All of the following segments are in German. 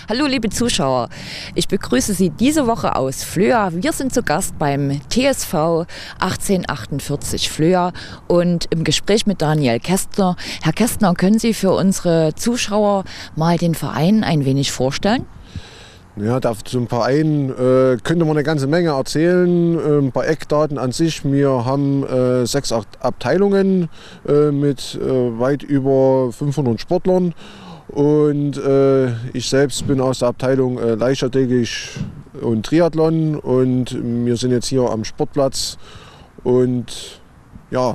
Hallo liebe Zuschauer, ich begrüße Sie diese Woche aus Flöa. Wir sind zu Gast beim TSV 1848 Flöa und im Gespräch mit Daniel Kästner. Herr Kästner, können Sie für unsere Zuschauer mal den Verein ein wenig vorstellen? Ja, zum Verein könnte man eine ganze Menge erzählen. Ein paar Eckdaten an sich. Wir haben 6 Abteilungen mit weit über 500 Sportlern. Und ich selbst bin aus der Abteilung Leichtathletik und Triathlon und wir sind jetzt hier am Sportplatz und ja.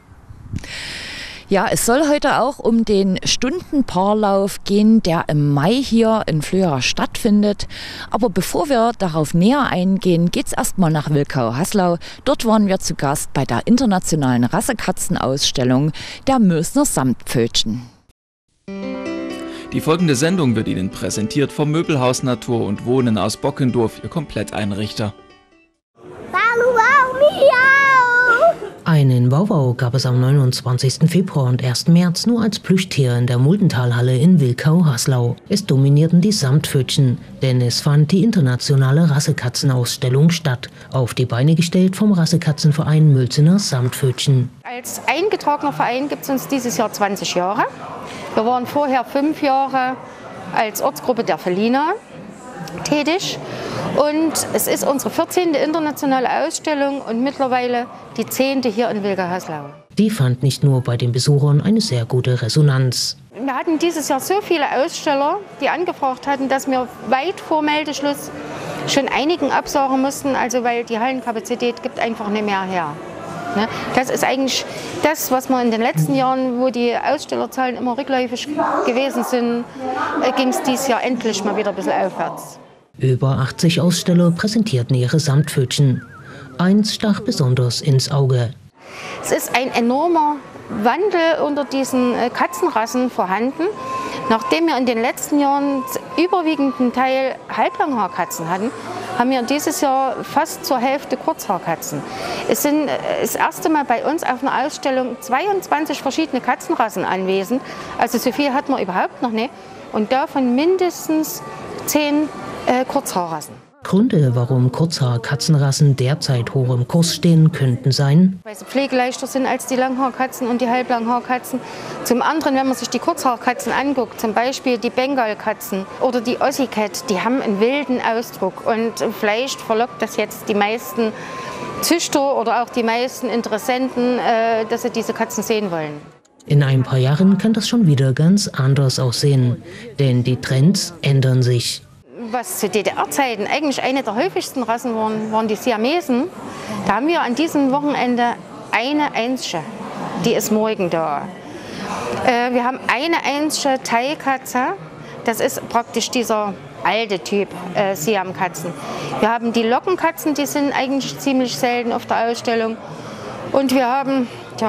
Ja, es soll heute auch um den Stundenpaarlauf gehen, der im Mai hier in Flöa stattfindet. Aber bevor wir darauf näher eingehen, geht es erstmal nach Wilkau-Haslau. Dort waren wir zu Gast bei der internationalen Rassekatzenausstellung der Mösner Samtpfötchen. Die folgende Sendung wird Ihnen präsentiert vom Möbelhaus Natur und Wohnen aus Bockendorf, Ihr Kompletteinrichter. Einen Wauwau gab es am 29. Februar und 1. März nur als Plüschtier in der Muldentalhalle in Wilkau-Haslau. Es dominierten die Samtpfötchen, denn es fand die internationale Rassekatzenausstellung statt, auf die Beine gestellt vom Rassekatzenverein Mülzener Samtpfötchen. Als eingetragener Verein gibt es uns dieses Jahr 20 Jahre. Wir waren vorher 5 Jahre als Ortsgruppe der Feliner tätig und es ist unsere 14. internationale Ausstellung und mittlerweile die 10. hier in Wilkau-Haslau. Die fand nicht nur bei den Besuchern eine sehr gute Resonanz. Wir hatten dieses Jahr so viele Aussteller, die angefragt hatten, dass wir weit vor Meldeschluss schon einigen absagen mussten, also weil die Hallenkapazität gibt einfach nicht mehr her. Das ist eigentlich das, was wir in den letzten Jahren, wo die Ausstellerzahlen immer rückläufig gewesen sind, ging es dieses Jahr endlich mal wieder ein bisschen aufwärts. Über 80 Aussteller präsentierten ihre Samtpfötchen. Eins stach besonders ins Auge. Es ist ein enormer Wandel unter diesen Katzenrassen vorhanden. Nachdem wir in den letzten Jahren überwiegenden Teil Halblanghaarkatzen hatten, haben wir dieses Jahr fast zur Hälfte Kurzhaarkatzen. Es sind das erste Mal bei uns auf einer Ausstellung 22 verschiedene Katzenrassen anwesend. Also so viel hatten wir überhaupt noch nicht. Und davon mindestens 10 Kurzhaarrassen. Gründe, warum Kurzhaar-Katzenrassen derzeit hoch im Kurs stehen, könnten sein: weil sie pflegeleichter sind als die Langhaarkatzen und die Halblanghaarkatzen. Zum anderen, wenn man sich die Kurzhaarkatzen anguckt, zum Beispiel die Bengalkatzen oder die Aussie Cat, die haben einen wilden Ausdruck. Und vielleicht verlockt das jetzt die meisten Züchter oder auch die meisten Interessenten, dass sie diese Katzen sehen wollen. In ein paar Jahren kann das schon wieder ganz anders aussehen, denn die Trends ändern sich. Was zu DDR-Zeiten eigentlich eine der häufigsten Rassen waren die Siamesen. Da haben wir an diesem Wochenende eine einzige, die ist morgen da. Wir haben eine einzige Thai-Katze, das ist praktisch dieser alte Typ Siamkatzen. Wir haben die Lockenkatzen, die sind eigentlich ziemlich selten auf der Ausstellung. Und wir haben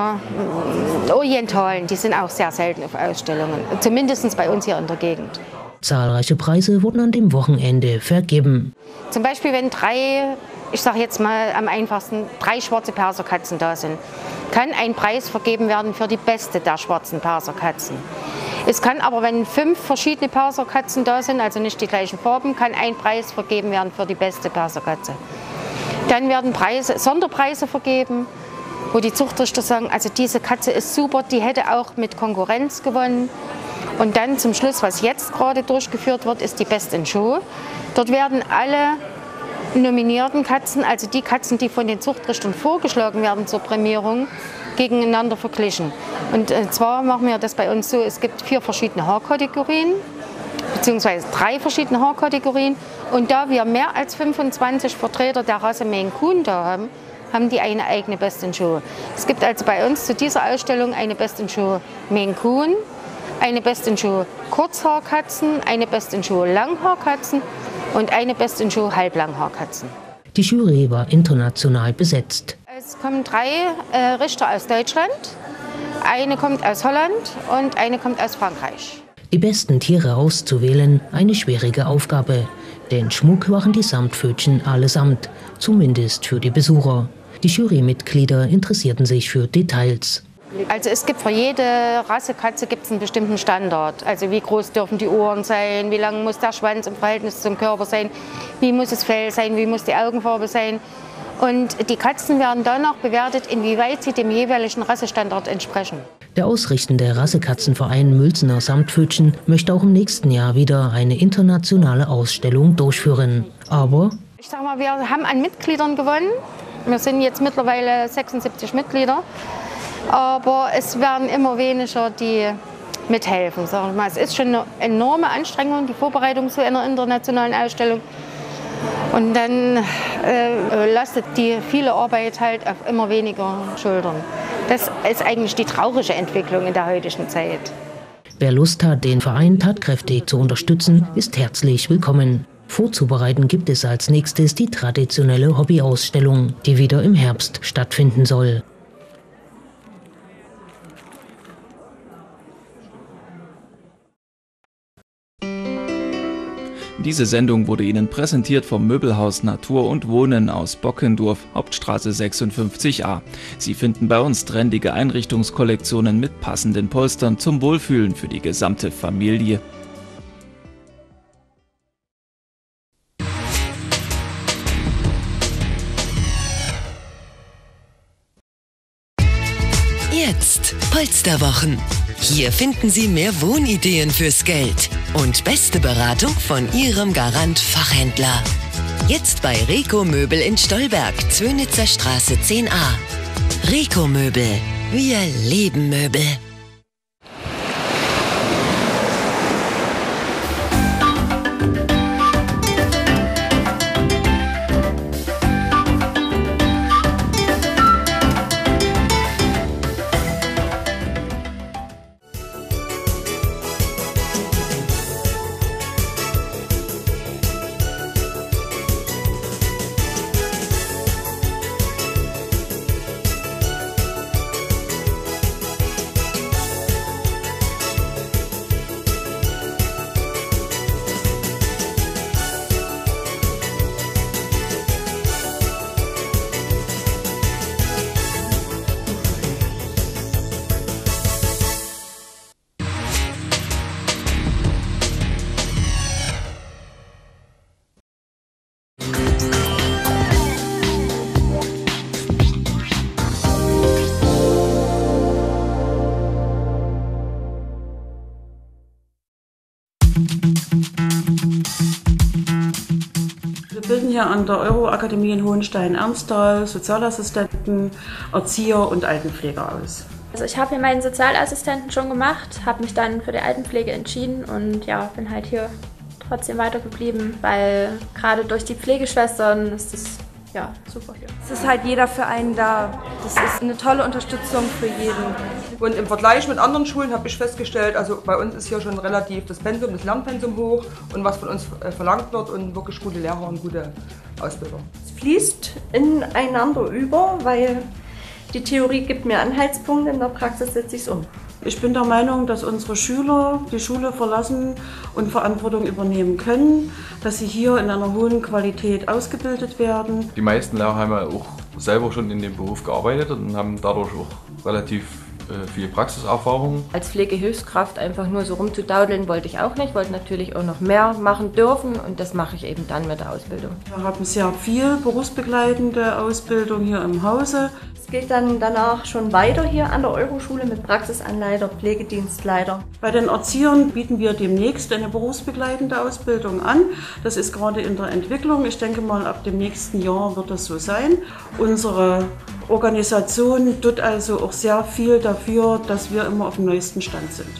Orientalen, die sind auch sehr selten auf Ausstellungen, zumindest bei uns hier in der Gegend. Zahlreiche Preise wurden an dem Wochenende vergeben. Zum Beispiel, wenn 3, ich sage jetzt mal am einfachsten, 3 schwarze Perserkatzen da sind, kann ein Preis vergeben werden für die beste der schwarzen Perserkatzen. Es kann aber, wenn 5 verschiedene Perserkatzen da sind, also nicht die gleichen Farben, kann ein Preis vergeben werden für die beste Perserkatze. Dann werden Sonderpreise vergeben, wo die Zuchtrichter sagen, also diese Katze ist super, die hätte auch mit Konkurrenz gewonnen. Und dann zum Schluss, was jetzt gerade durchgeführt wird, ist die Best in Show. Dort werden alle nominierten Katzen, also die Katzen, die von den Zuchtrichtern vorgeschlagen werden zur Prämierung, gegeneinander verglichen. Und zwar machen wir das bei uns so, es gibt 4 verschiedene Haarkategorien, beziehungsweise 3 verschiedene Haarkategorien. Und da wir mehr als 25 Vertreter der Rasse Maine Coon da haben, haben die eine eigene Best in Show. Es gibt also bei uns zu dieser Ausstellung eine Best in Show Maine Coon, eine Best in Show Kurzhaarkatzen, eine Best in Show Langhaarkatzen und eine Best in Show Halblanghaarkatzen. Die Jury war international besetzt. Es kommen 3 Richter aus Deutschland, eine kommt aus Holland und eine kommt aus Frankreich. Die besten Tiere auszuwählen, eine schwierige Aufgabe. Denn Schmuck waren die Samtpfötchen allesamt, zumindest für die Besucher. Die Jurymitglieder interessierten sich für Details. Also es gibt für jede Rassekatze einen bestimmten Standard. Also wie groß dürfen die Ohren sein, wie lang muss der Schwanz im Verhältnis zum Körper sein, wie muss das Fell sein, wie muss die Augenfarbe sein. Und die Katzen werden danach bewertet, inwieweit sie dem jeweiligen Rassestandard entsprechen. Der ausrichtende Rassekatzenverein Mülzener Samtpfötchen möchte auch im nächsten Jahr wieder eine internationale Ausstellung durchführen. Aber ich sag mal, wir haben an Mitgliedern gewonnen. Wir sind jetzt mittlerweile 76 Mitglieder. Aber es werden immer weniger, die mithelfen. Sag ich mal. Es ist schon eine enorme Anstrengung, die Vorbereitung zu einer internationalen Ausstellung. Und dann lastet die viele Arbeit halt auf immer weniger Schultern. Das ist eigentlich die traurige Entwicklung in der heutigen Zeit. Wer Lust hat, den Verein tatkräftig zu unterstützen, ist herzlich willkommen. Vorzubereiten gibt es als nächstes die traditionelle Hobbyausstellung, die wieder im Herbst stattfinden soll. Diese Sendung wurde Ihnen präsentiert vom Möbelhaus Natur und Wohnen aus Bockendorf, Hauptstraße 56a. Sie finden bei uns trendige Einrichtungskollektionen mit passenden Polstern zum Wohlfühlen für die gesamte Familie. Jetzt Polsterwochen. Hier finden Sie mehr Wohnideen fürs Geld und beste Beratung von Ihrem Garant Fachhändler. Jetzt bei Reco Möbel in Stolberg, Zwönitzer Straße 10a. Reco Möbel. Wir lieben Möbel. Wir bilden hier an der Euro-Akademie in Hohenstein-Ernsthal Sozialassistenten, Erzieher und Altenpfleger aus. Also ich habe hier meinen Sozialassistenten schon gemacht, habe mich dann für die Altenpflege entschieden und ja, bin halt hier trotzdem weitergeblieben, weil gerade durch die Pflegeschwestern ist es ja super hier. Es ist halt jeder für einen da. Das ist eine tolle Unterstützung für jeden. Und im Vergleich mit anderen Schulen habe ich festgestellt, also bei uns ist hier schon relativ das Pensum, das Lernpensum hoch und was von uns verlangt wird und wirklich gute Lehrer und gute Ausbilder. Es fließt ineinander über, weil die Theorie gibt mir Anhaltspunkte, in der Praxis setze ich es um. Ich bin der Meinung, dass unsere Schüler die Schule verlassen und Verantwortung übernehmen können, dass sie hier in einer hohen Qualität ausgebildet werden. Die meisten Lehrer haben ja auch selber schon in dem Beruf gearbeitet und haben dadurch auch relativ viel Praxiserfahrung. Als Pflegehilfskraft einfach nur so rumzudaudeln wollte ich auch nicht, wollte natürlich auch noch mehr machen dürfen und das mache ich eben dann mit der Ausbildung. Wir haben sehr viel berufsbegleitende Ausbildung hier im Hause. Es geht dann danach schon weiter hier an der Euroschule mit Praxisanleiter, Pflegedienstleiter. Bei den Erziehern bieten wir demnächst eine berufsbegleitende Ausbildung an. Das ist gerade in der Entwicklung. Ich denke mal, ab dem nächsten Jahr wird das so sein. Unsere Organisation tut also auch sehr viel dafür, dass wir immer auf dem neuesten Stand sind.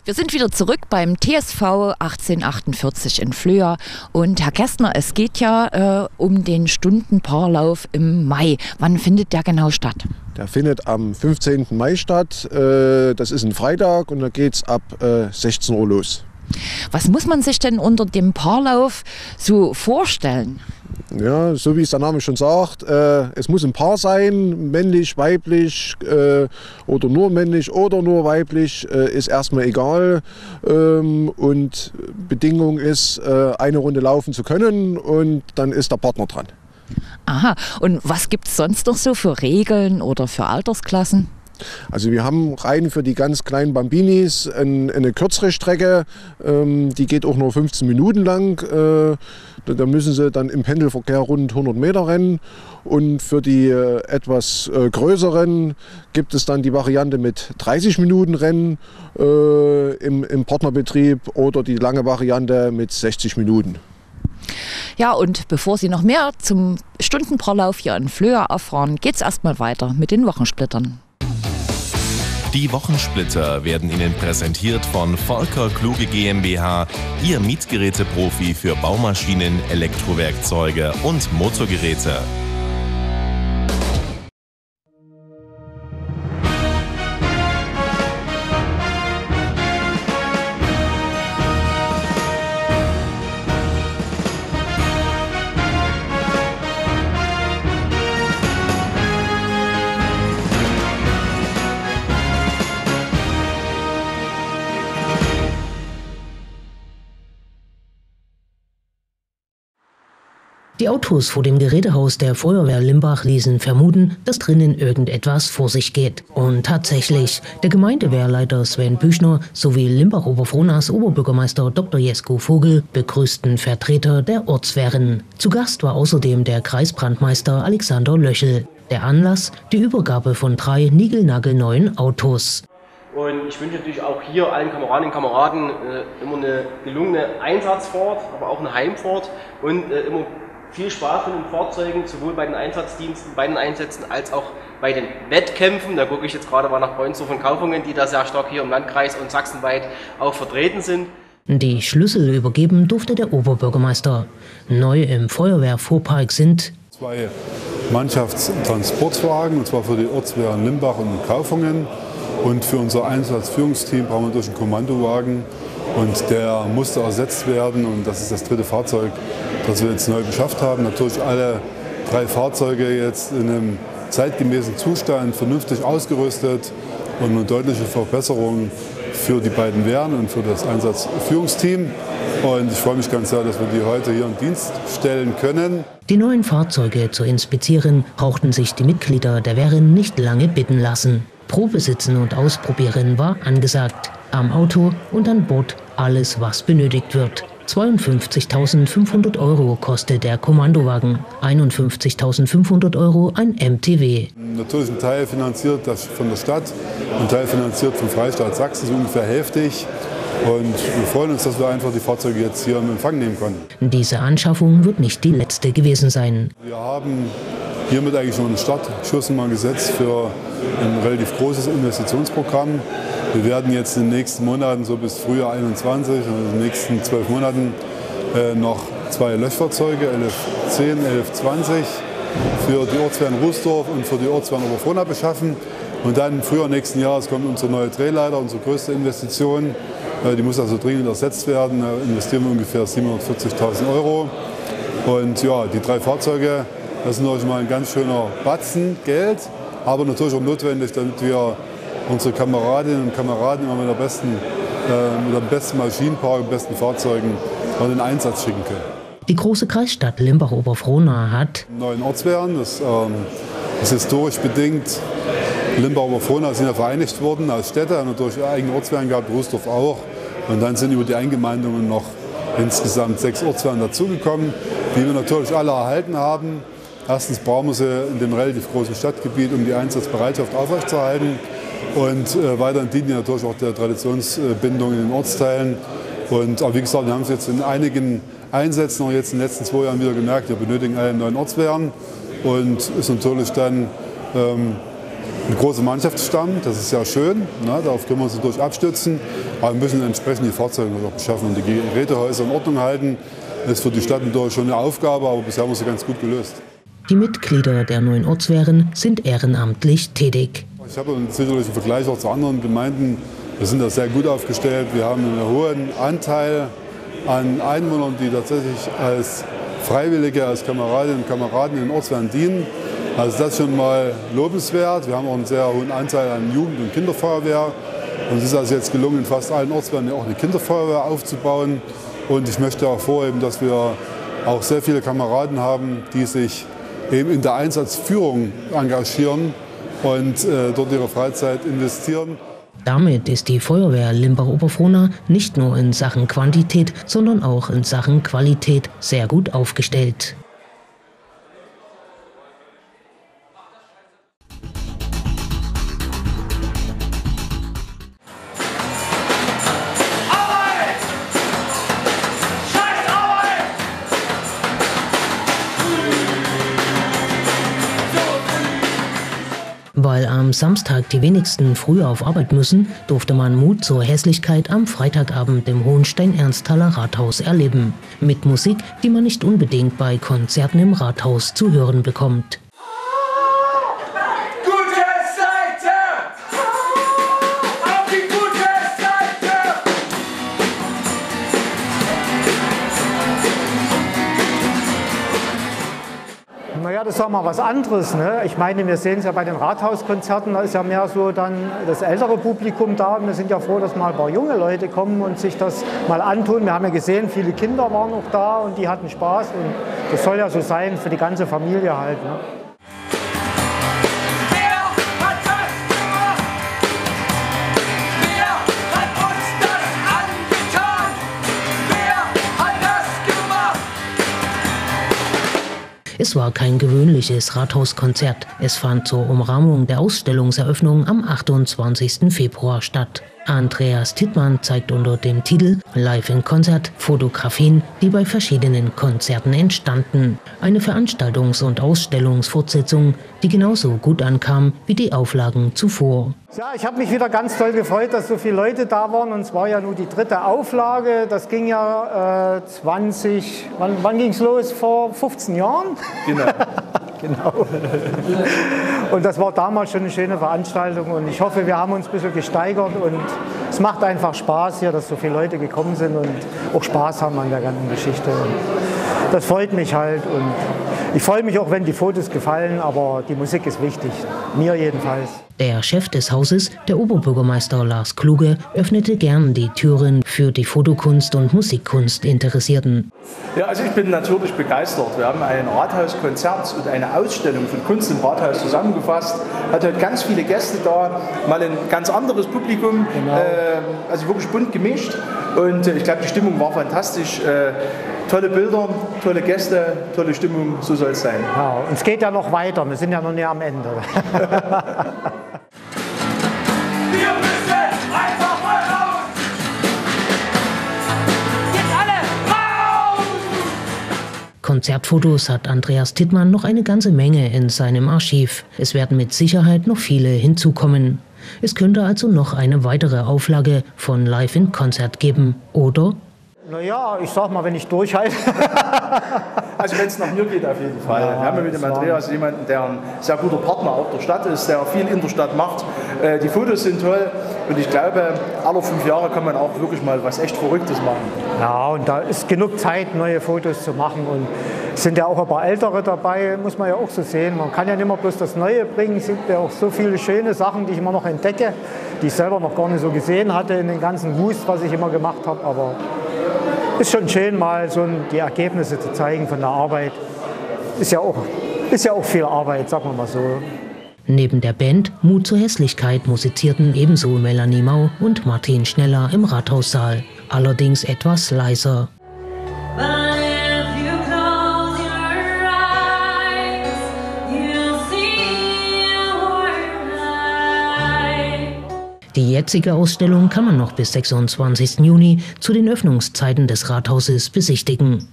Wir sind wieder zurück beim TSV 1848 in Flöa. Und Herr Kästner, es geht ja um den Stundenpaarlauf im Mai. Wann findet der genau statt? Der findet am 15. Mai statt. Das ist ein Freitag und da geht es ab 16 Uhr los. Was muss man sich denn unter dem Paarlauf so vorstellen? Ja, so wie es der Name schon sagt, es muss ein Paar sein, männlich, weiblich oder nur männlich oder nur weiblich, ist erstmal egal. Und Bedingung ist, eine Runde laufen zu können und dann ist der Partner dran. Aha, und was gibt es sonst noch so für Regeln oder für Altersklassen? Also wir haben rein für die ganz kleinen Bambinis eine kürzere Strecke, die geht auch nur 15 Minuten lang. Da müssen sie dann im Pendelverkehr rund 100 Meter rennen. Und für die etwas größeren gibt es dann die Variante mit 30 Minuten Rennen im Partnerbetrieb oder die lange Variante mit 60 Minuten. Ja, und bevor Sie noch mehr zum Stundenpaarlauf hier in Flöa erfahren, geht es erstmal weiter mit den Wochensplittern. Die Wochensplitter werden Ihnen präsentiert von Volker Kluge GmbH, Ihr Mietgeräteprofi für Baumaschinen, Elektrowerkzeuge und Motorgeräte. Die Autos vor dem Gerätehaus der Feuerwehr Limbach ließen vermuten, dass drinnen irgendetwas vor sich geht. Und tatsächlich, der Gemeindewehrleiter Sven Büchner sowie Limbach-Oberfrohnas Oberbürgermeister Dr. Jesko Vogel begrüßten Vertreter der Ortswehren. Zu Gast war außerdem der Kreisbrandmeister Alexander Löchel. Der Anlass, die Übergabe von 3 niegelnagelneuen Autos. Und ich wünsche natürlich auch hier allen Kameradinnen und Kameraden immer eine gelungene Einsatzfahrt, aber auch eine Heimfahrt und immer viel Spaß mit den Fahrzeugen, sowohl bei den Einsatzdiensten, bei den Einsätzen, als auch bei den Wettkämpfen. Da gucke ich jetzt gerade mal nach Breunsdorf und Kaufungen, die da sehr stark hier im Landkreis und sachsenweit auch vertreten sind. Die Schlüssel übergeben durfte der Oberbürgermeister. Neu im Feuerwehrfuhrpark sind 2 Mannschaftstransportwagen, und zwar für die Ortswehren Limbach und Kaufungen. Und für unser Einsatzführungsteam brauchen wir durch einen Kommandowagen. Und der musste ersetzt werden und das ist das 3. Fahrzeug, das wir jetzt neu beschafft haben. Natürlich alle 3 Fahrzeuge jetzt in einem zeitgemäßen Zustand, vernünftig ausgerüstet und eine deutliche Verbesserung für die beiden Wehren und für das Einsatzführungsteam. Und ich freue mich ganz sehr, dass wir die heute hier in Dienst stellen können. Die neuen Fahrzeuge zu inspizieren, brauchten sich die Mitglieder der Wehren nicht lange bitten lassen. Probesitzen und Ausprobieren war angesagt. Am Auto und an Bord alles, was benötigt wird. 52.500 € kostet der Kommandowagen, 51.500 € ein MTW. Natürlich ein Teil finanziert von der Stadt, ein Teil finanziert vom Freistaat Sachsen, so ungefähr hälftig. Und wir freuen uns, dass wir einfach die Fahrzeuge jetzt hier in Empfang nehmen können. Diese Anschaffung wird nicht die letzte gewesen sein. Wir haben hiermit eigentlich noch einen Startschuss mal gesetzt für ein relativ großes Investitionsprogramm. Wir werden jetzt in den nächsten Monaten, so bis Frühjahr 21, also in den nächsten 12 Monaten, noch 2 Löschfahrzeuge, 1110, 1120, für die Ortswehren Rußdorf und für die Ortswehren Oberfrohna beschaffen. Und dann im Frühjahr nächsten Jahres kommt unsere neue Drehleiter, unsere größte Investition. Die muss also dringend ersetzt werden. Da investieren wir ungefähr 740.000 €. Und ja, die 3 Fahrzeuge, das ist natürlich mal ein ganz schöner Batzen Geld, aber natürlich auch notwendig, damit wir unsere Kameradinnen und Kameraden immer mit dem besten Maschinenpark, mit besten Fahrzeugen in den Einsatz schicken können. Die große Kreisstadt Limbach-Oberfrohna hat 9 Ortswehren. Das ist historisch bedingt. Limbach-Oberfrohna sind ja vereinigt worden als Städte, haben natürlich eigene Ortswehren gehabt, Rußdorf auch. Und dann sind über die Eingemeindungen noch insgesamt 6 Ortswehren dazugekommen, die wir natürlich alle erhalten haben. Erstens brauchen wir sie in dem relativ großen Stadtgebiet, um die Einsatzbereitschaft aufrechtzuerhalten. Und weiterhin dienen die natürlich auch der Traditionsbindung in den Ortsteilen. Und wie gesagt, wir haben es jetzt in einigen Einsätzen, auch jetzt in den letzten 2 Jahren wieder gemerkt, wir benötigen alle 9 Ortswehren. Und ist natürlich dann eine große Mannschaftsstamm, das ist ja schön, ne? Darauf können wir uns durch abstützen. Aber wir müssen entsprechend die Fahrzeuge noch beschaffen und die Gerätehäuser in Ordnung halten. Das ist für die Stadt natürlich schon eine Aufgabe, aber bisher haben wir sie ganz gut gelöst. Die Mitglieder der 9 Ortswehren sind ehrenamtlich tätig. Ich habe sicherlich einen Vergleich auch zu anderen Gemeinden. Wir sind da sehr gut aufgestellt. Wir haben einen hohen Anteil an Einwohnern, die tatsächlich als Freiwillige, als Kameradinnen und Kameraden in den Ortswehren dienen. Also das ist schon mal lobenswert. Wir haben auch einen sehr hohen Anteil an Jugend- und Kinderfeuerwehr. Und es ist also jetzt gelungen, in fast allen Ortswehren auch eine Kinderfeuerwehr aufzubauen. Und ich möchte auch hervorheben, dass wir auch sehr viele Kameraden haben, die sich eben in der Einsatzführung engagieren und dort ihre Freizeit investieren. Damit ist die Feuerwehr Limbach-Oberfrohna nicht nur in Sachen Quantität, sondern auch in Sachen Qualität sehr gut aufgestellt. Weil am Samstag die wenigsten früh auf Arbeit müssen, durfte man Mut zur Hässlichkeit am Freitagabend im Hohenstein-Ernsthaler Rathaus erleben. Mit Musik, die man nicht unbedingt bei Konzerten im Rathaus zu hören bekommt. Naja, das ist auch mal was anderes, ne? Ich meine, wir sehen es ja bei den Rathauskonzerten, da ist ja mehr so dann das ältere Publikum da. Und wir sind ja froh, dass mal ein paar junge Leute kommen und sich das mal antun. Wir haben ja gesehen, viele Kinder waren noch da und die hatten Spaß. Und das soll ja so sein für die ganze Familie halt, ne? Es war kein gewöhnliches Rathauskonzert. Es fand zur Umrahmung der Ausstellungseröffnung am 28. Februar statt. Andreas Tittmann zeigt unter dem Titel Live in Concert Fotografien, die bei verschiedenen Konzerten entstanden. Eine Veranstaltungs- und Ausstellungsfortsetzung, die genauso gut ankam wie die Auflagen zuvor. Ja, ich habe mich wieder ganz toll gefreut, dass so viele Leute da waren. Und es war ja nur die 3. Auflage. Das ging ja wann ging es los? Vor 15 Jahren? Genau. Genau. Und das war damals schon eine schöne Veranstaltung und ich hoffe, wir haben uns ein bisschen gesteigert und es macht einfach Spaß hier, dass so viele Leute gekommen sind und auch Spaß haben an der ganzen Geschichte. Und das freut mich halt und ich freue mich auch, wenn die Fotos gefallen, aber die Musik ist wichtig, mir jedenfalls. Der Chef des Hauses, der Oberbürgermeister Lars Kluge, öffnete gern die Türen für die Fotokunst und Musikkunst Interessierten. Ja, also ich bin natürlich begeistert. Wir haben ein Rathauskonzert und eine Ausstellung von Kunst im Rathaus zusammengefasst. Hat heute ganz viele Gäste da, mal ein ganz anderes Publikum, genau. Also wirklich bunt gemischt. Und ich glaube, die Stimmung war fantastisch. Tolle Bilder, tolle Gäste, tolle Stimmung, so soll es sein. Ja, und es geht ja noch weiter, wir sind ja noch nicht am Ende. Konzertfotos hat Andreas Tittmann noch eine ganze Menge in seinem Archiv. Es werden mit Sicherheit noch viele hinzukommen. Es könnte also noch eine weitere Auflage von Live in Concert geben, oder? Naja, ich sag mal, wenn ich durchhalte. Also wenn es nach mir geht, auf jeden Fall. Ja, wir haben ja mit dem Andreas jemanden, der ein sehr guter Partner auch der Stadt ist, der viel in der Stadt macht. Die Fotos sind toll und ich glaube, alle 5 Jahre kann man auch wirklich mal was echt Verrücktes machen. Ja, und da ist genug Zeit, neue Fotos zu machen und es sind ja auch ein paar Ältere dabei, muss man ja auch so sehen. Man kann ja nicht immer bloß das Neue bringen, es gibt ja auch so viele schöne Sachen, die ich immer noch entdecke, die ich selber noch gar nicht so gesehen hatte in den ganzen Wust, was ich immer gemacht habe, aber ist schon schön, mal so die Ergebnisse zu zeigen von der Arbeit. Ist ja auch viel Arbeit, sagen wir mal so. Neben der Band Mut zur Hässlichkeit musizierten ebenso Melanie Mau und Martin Schneller im Rathaussaal. Allerdings etwas leiser. Die jetzige Ausstellung kann man noch bis 26. Juni zu den Öffnungszeiten des Rathauses besichtigen.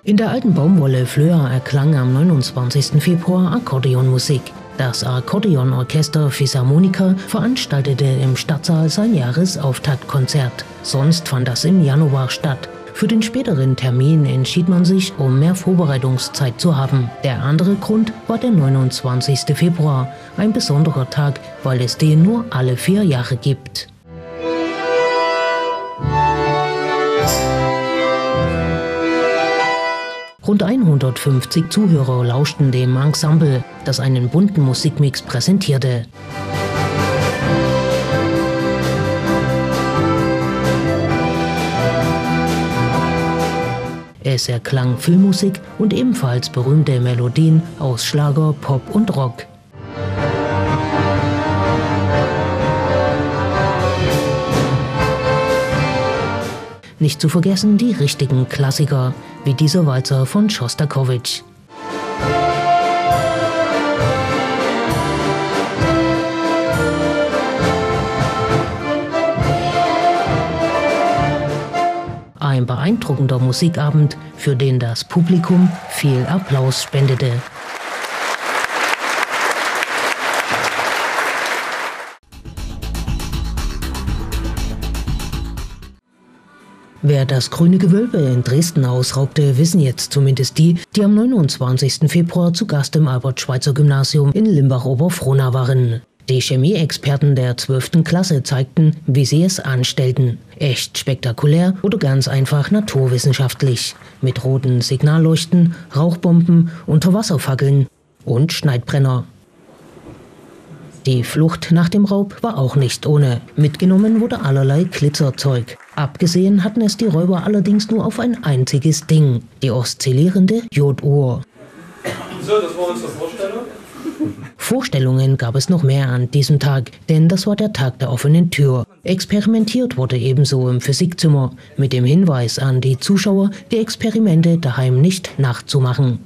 In der alten Baumwolle Flöa erklang am 29. Februar Akkordeonmusik. Das Akkordeonorchester Philharmonica veranstaltete im Stadtsaal sein Jahresauftaktkonzert. Sonst fand das im Januar statt. Für den späteren Termin entschied man sich, um mehr Vorbereitungszeit zu haben. Der andere Grund war der 29. Februar, ein besonderer Tag, weil es den nur alle 4 Jahre gibt. Rund 150 Zuhörer lauschten dem Ensemble, das einen bunten Musikmix präsentierte. Es erklang Filmmusik und ebenfalls berühmte Melodien aus Schlager, Pop und Rock. Nicht zu vergessen die richtigen Klassiker, wie dieser Walzer von Schostakowitsch. Ein beeindruckender Musikabend, für den das Publikum viel Applaus spendete. Wer das Grüne Gewölbe in Dresden ausraubte, wissen jetzt zumindest die, die am 29. Februar zu Gast im Albert-Schweitzer-Gymnasium in Limbach-Oberfrohna waren. Die Chemieexperten der 12. Klasse zeigten, wie sie es anstellten. Echt spektakulär oder ganz einfach naturwissenschaftlich. Mit roten Signalleuchten, Rauchbomben, Unterwasserfackeln und Schneidbrenner. Die Flucht nach dem Raub war auch nicht ohne. Mitgenommen wurde allerlei Glitzerzeug. Abgesehen hatten es die Räuber allerdings nur auf ein einziges Ding, die oszillierende Joduhr. So, das war unsere Vorstellung. Vorstellungen gab es noch mehr an diesem Tag, denn das war der Tag der offenen Tür. Experimentiert wurde ebenso im Physikzimmer, mit dem Hinweis an die Zuschauer, die Experimente daheim nicht nachzumachen.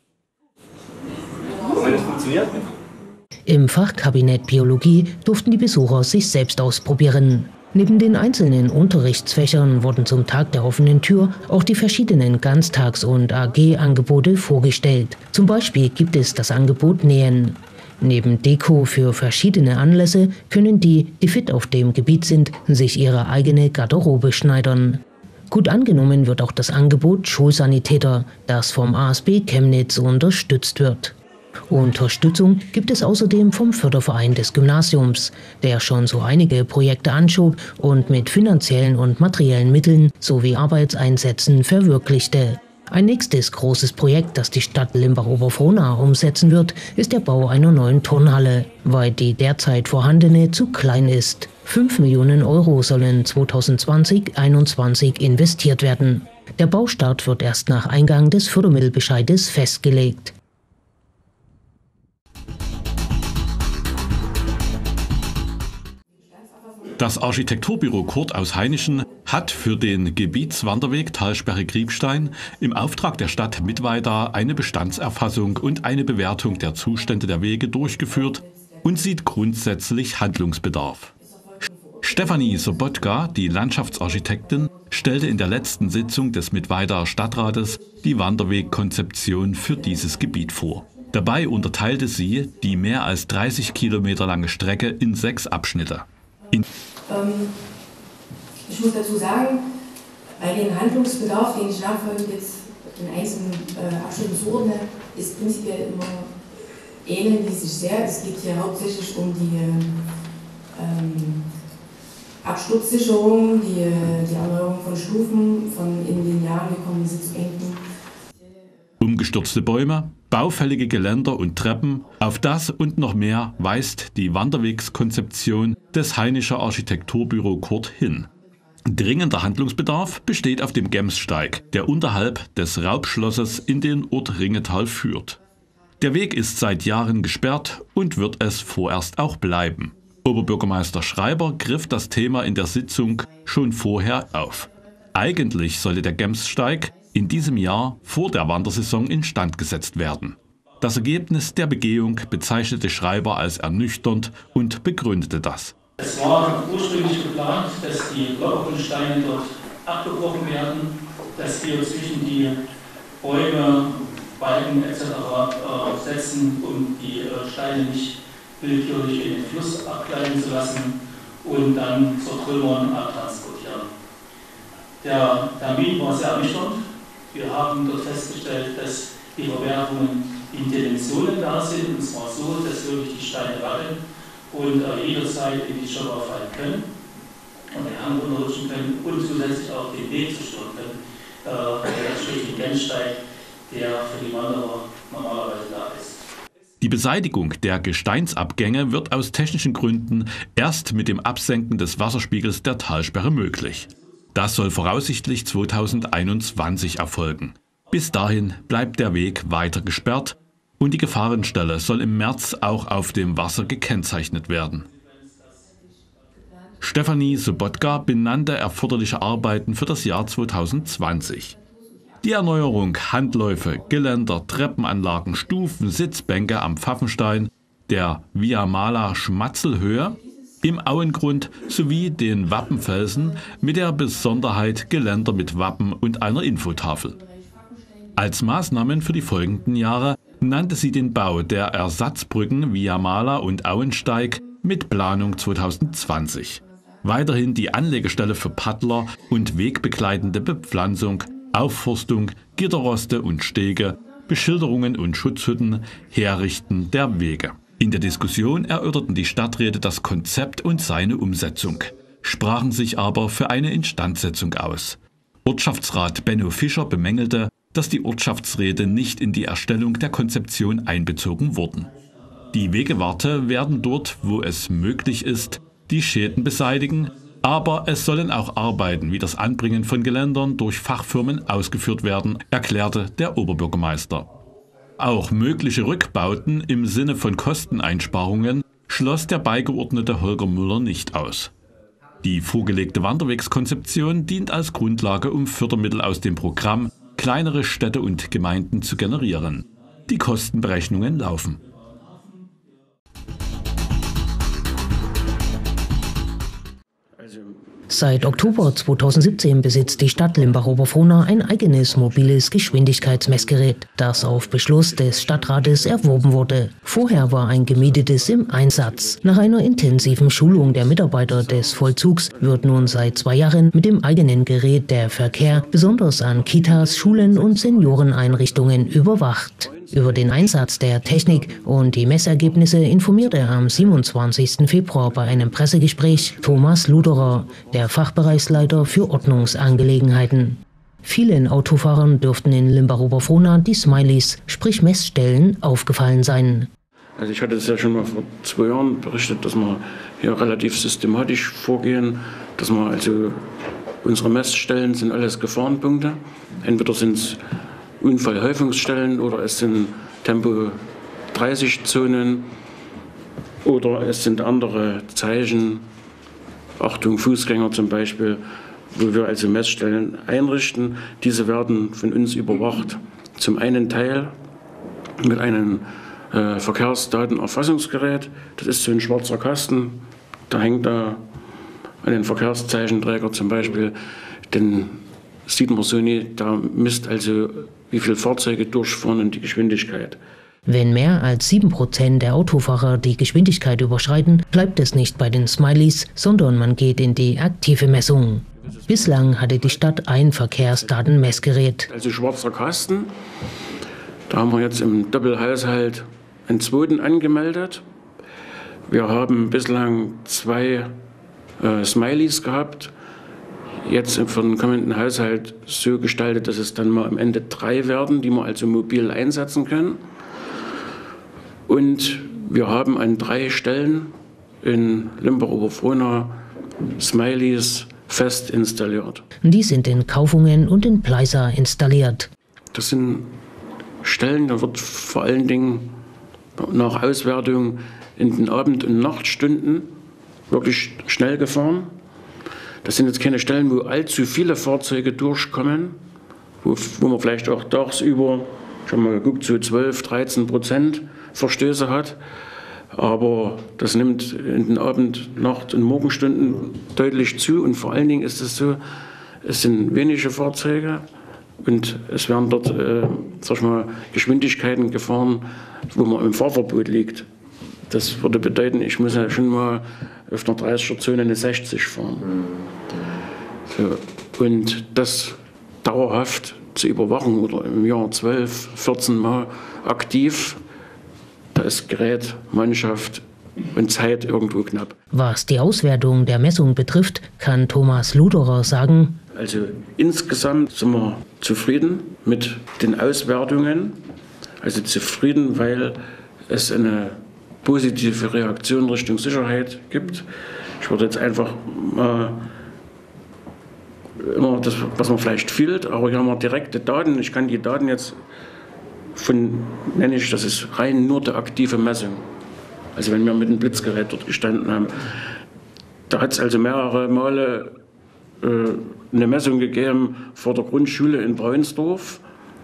Wenn es funktioniert? Im Fachkabinett Biologie durften die Besucher sich selbst ausprobieren. Neben den einzelnen Unterrichtsfächern wurden zum Tag der offenen Tür auch die verschiedenen Ganztags- und AG-Angebote vorgestellt. Zum Beispiel gibt es das Angebot Nähen. Neben Deko für verschiedene Anlässe können die fit auf dem Gebiet sind, sich ihre eigene Garderobe schneidern. Gut angenommen wird auch das Angebot Schulsanitäter, das vom ASB Chemnitz unterstützt wird. Unterstützung gibt es außerdem vom Förderverein des Gymnasiums, der schon so einige Projekte anschob und mit finanziellen und materiellen Mitteln sowie Arbeitseinsätzen verwirklichte. Ein nächstes großes Projekt, das die Stadt Limbach-Oberfrohna umsetzen wird, ist der Bau einer neuen Turnhalle, weil die derzeit vorhandene zu klein ist. 5 Millionen Euro sollen 2020-21 investiert werden. Der Baustart wird erst nach Eingang des Fördermittelbescheides festgelegt. Das Architekturbüro Kurt aus Hainichen hat für den Gebietswanderweg Talsperre-Kriebstein im Auftrag der Stadt Mittweida eine Bestandserfassung und eine Bewertung der Zustände der Wege durchgeführt und sieht grundsätzlich Handlungsbedarf. Stefanie Sobotka, die Landschaftsarchitektin, stellte in der letzten Sitzung des Mittweidaer Stadtrates die Wanderwegkonzeption für dieses Gebiet vor. Dabei unterteilte sie die mehr als 30 Kilometer lange Strecke in 6 Abschnitte. Ich muss dazu sagen, bei dem Handlungsbedarf, den ich nachfolgend jetzt in einzelnen Abschnitten zuordne, ist prinzipiell immer ähneln die sich sehr. Es geht hier hauptsächlich um die Absturzsicherung, die Erneuerung von Stufen, von in den Jahren gekommenen Sitzbänken. Umgestürzte Bäume, baufällige Geländer und Treppen, auf das und noch mehr weist die Wanderwegskonzeption des Hainischer Architekturbüro Kurt hin. Dringender Handlungsbedarf besteht auf dem Gemssteig, der unterhalb des Raubschlosses in den Ort Ringetal führt. Der Weg ist seit Jahren gesperrt und wird es vorerst auch bleiben. Oberbürgermeister Schreiber griff das Thema in der Sitzung schon vorher auf. Eigentlich sollte der Gemssteig in diesem Jahr vor der Wandersaison instand gesetzt werden. Das Ergebnis der Begehung bezeichnete Schreiber als ernüchternd und begründete das. Es war ursprünglich geplant, dass die Lockergrundsteine dort abgebrochen werden, dass hier zwischen die Bäume, Balken etc. setzen, um die Steine nicht willkürlich in den Fluss abgleiten zu lassen und dann zur Trümmern abtransportieren. Der Termin war sehr ernüchternd. Wir haben dort festgestellt, dass die Verwerfungen in Dimensionen da sind, und zwar so, dass wirklich die Steine wackeln und jederzeit in die Schotter fallen können und den Hang runterrutschen können und zusätzlich auch den Weg zerstören können, sprich den Grenzsteig, der für die Wanderer normalerweise da ist. Die Beseitigung der Gesteinsabgänge wird aus technischen Gründen erst mit dem Absenken des Wasserspiegels der Talsperre möglich. Das soll voraussichtlich 2021 erfolgen. Bis dahin bleibt der Weg weiter gesperrt und die Gefahrenstelle soll im März auch auf dem Wasser gekennzeichnet werden. Stefanie Sobotka benannte erforderliche Arbeiten für das Jahr 2020. Die Erneuerung Handläufe, Geländer, Treppenanlagen, Stufen, Sitzbänke am Pfaffenstein, der Via Mala Schmatzelhöhe, im Auengrund sowie den Wappenfelsen mit der Besonderheit Geländer mit Wappen und einer Infotafel. Als Maßnahmen für die folgenden Jahre nannte sie den Bau der Ersatzbrücken Via Mala und Auensteig mit Planung 2020. Weiterhin die Anlegestelle für Paddler und wegbegleitende Bepflanzung, Aufforstung, Gitterroste und Stege, Beschilderungen und Schutzhütten, Herrichten der Wege. In der Diskussion erörterten die Stadträte das Konzept und seine Umsetzung, sprachen sich aber für eine Instandsetzung aus. Ortschaftsrat Benno Fischer bemängelte, dass die Ortschaftsräte nicht in die Erstellung der Konzeption einbezogen wurden. Die Wegewarte werden dort, wo es möglich ist, die Schäden beseitigen, aber es sollen auch Arbeiten wie das Anbringen von Geländern durch Fachfirmen ausgeführt werden, erklärte der Oberbürgermeister. Auch mögliche Rückbauten im Sinne von Kosteneinsparungen schloss der Beigeordnete Holger Müller nicht aus. Die vorgelegte Wanderwegskonzeption dient als Grundlage, um Fördermittel aus dem Programm kleinere Städte und Gemeinden zu generieren. Die Kostenberechnungen laufen. Seit Oktober 2017 besitzt die Stadt Limbach-Oberfrohna ein eigenes mobiles Geschwindigkeitsmessgerät, das auf Beschluss des Stadtrates erworben wurde. Vorher war ein gemietetes im Einsatz. Nach einer intensiven Schulung der Mitarbeiter des Vollzugs wird nun seit 2 Jahren mit dem eigenen Gerät der Verkehr besonders an Kitas, Schulen und Senioreneinrichtungen überwacht. Über den Einsatz der Technik und die Messergebnisse informierte am 27. Februar bei einem Pressegespräch Thomas Luderer, der Fachbereichsleiter für Ordnungsangelegenheiten. Vielen Autofahrern dürften in Limbach-Oberfrohna die Smileys, sprich Messstellen, aufgefallen sein. Also ich hatte es ja schon mal vor 2 Jahren berichtet, dass wir hier relativ systematisch vorgehen, dass wir also unsere Messstellen sind alles Gefahrenpunkte. Entweder sind es Unfallhäufungsstellen oder es sind Tempo-30-Zonen oder es sind andere Zeichen, Achtung Fußgänger zum Beispiel, wo wir also Messstellen einrichten. Diese werden von uns überwacht. Zum einen Teil mit einem Verkehrsdatenerfassungsgerät, das ist so ein schwarzer Kasten, da hängt da an den Verkehrszeichenträger zum Beispiel, den sieht man so nicht, da misst also wie viele Fahrzeuge durchfahren und die Geschwindigkeit. Wenn mehr als 7% der Autofahrer die Geschwindigkeit überschreiten, bleibt es nicht bei den Smileys, sondern man geht in die aktive Messung. Bislang hatte die Stadt ein Verkehrsdatenmessgerät. Also schwarzer Kasten, da haben wir jetzt im Doppelhaushalt einen zweiten angemeldet. Wir haben bislang 2 Smileys gehabt. Jetzt für den kommenden Haushalt so gestaltet, dass es dann mal am Ende 3 werden, die wir also mobil einsetzen können. Und wir haben an 3 Stellen in Limbach-Oberfrohna Smileys fest installiert. Die sind in Kaufungen und in Pleisa installiert. Das sind Stellen, da wird vor allen Dingen nach Auswertung in den Abend- und Nachtstunden wirklich schnell gefahren. Das sind jetzt keine Stellen, wo allzu viele Fahrzeuge durchkommen, wo man vielleicht auch tagsüber, ich habe mal geguckt, so 12-13% Verstöße hat. Aber das nimmt in den Abend-, Nacht- und Morgenstunden deutlich zu. Und vor allen Dingen ist es so, es sind wenige Fahrzeuge Und es werden dort sag ich mal, Geschwindigkeiten gefahren, wo man im Fahrverbot liegt. Das würde bedeuten, ich muss ja schon mal auf einer 30er-Zone eine 60 fahren. So. Und das dauerhaft zu überwachen oder im Jahr 12, 14 Mal aktiv, da ist Gerät, Mannschaft und Zeit irgendwo knapp. Was die Auswertung der Messung betrifft, kann Thomas Luderer sagen: Also insgesamt sind wir zufrieden mit den Auswertungen. Also zufrieden, weil es eine positive Reaktion Richtung Sicherheit gibt. Ich würde jetzt einfach mal immer das, was mir vielleicht fehlt, aber hier haben wir direkte Daten. Ich kann die Daten jetzt nenne ich, das ist rein nur die aktive Messung. Also wenn wir mit dem Blitzgerät dort gestanden haben, da hat es also mehrere Male eine Messung gegeben vor der Grundschule in Braunsdorf.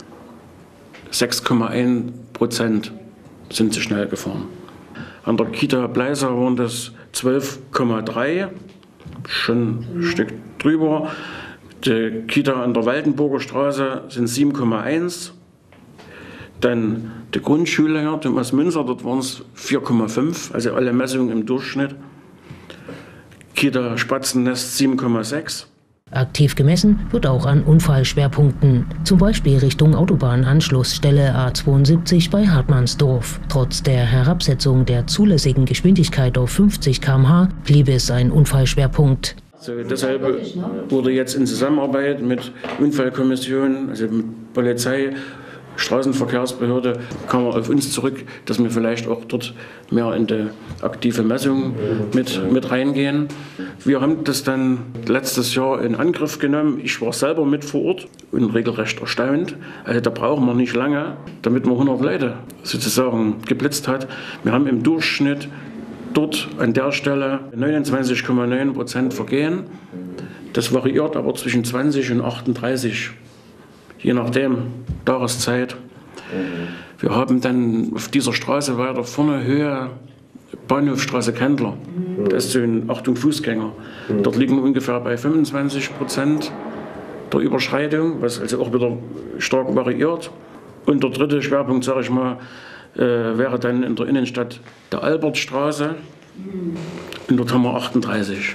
6,1% sind sie schnell gefahren. An der Kita Bleiser waren das 12,3, schon ein Stück drüber. Die Kita an der Waldenburger Straße sind 7,1. Dann die Grundschule hier, Thomas Münzer, dort waren es 4,5, also alle Messungen im Durchschnitt. Kita Spatzennest 7,6. Aktiv gemessen wird auch an Unfallschwerpunkten, zum Beispiel Richtung Autobahnanschlussstelle A72 bei Hartmannsdorf. Trotz der Herabsetzung der zulässigen Geschwindigkeit auf 50 km/h blieb es ein Unfallschwerpunkt. So, deshalb wurde jetzt in Zusammenarbeit mit Unfallkommission, also mit Polizei, Straßenverkehrsbehörde, kam er auf uns zurück, dass wir vielleicht auch dort mehr in die aktive Messung mit reingehen. Wir haben das dann letztes Jahr in Angriff genommen. Ich war selber mit vor Ort und regelrecht erstaunt. Also da brauchen wir nicht lange, damit man 100 Leute sozusagen geblitzt hat. Wir haben im Durchschnitt dort an der Stelle 29,9% Vergehen. Das variiert aber zwischen 20 und 38. Je nachdem, Jahreszeit. Wir haben dann auf dieser Straße weiter vorne Höhe Bahnhofstraße Kendler. Das ist so ein Achtung Fußgänger. Dort liegen wir ungefähr bei 25% der Überschreitung, was also auch wieder stark variiert. Und der dritte Schwerpunkt, sage ich mal, wäre dann in der Innenstadt der Albertstraße. Und dort haben wir 38%.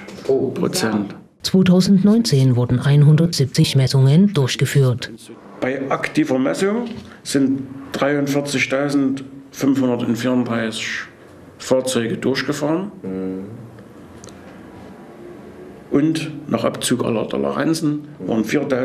2019 wurden 170 Messungen durchgeführt. Bei aktiver Messung sind 43.534 Fahrzeuge durchgefahren. Und nach Abzug aller Toleranzen waren